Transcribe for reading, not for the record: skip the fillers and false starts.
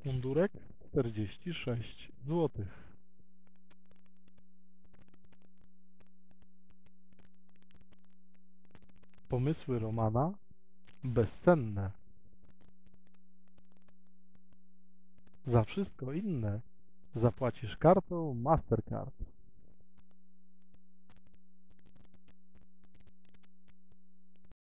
Mundurek 46 zł. Pomysły Romana bezcenne. Za wszystko inne zapłacisz kartą Mastercard.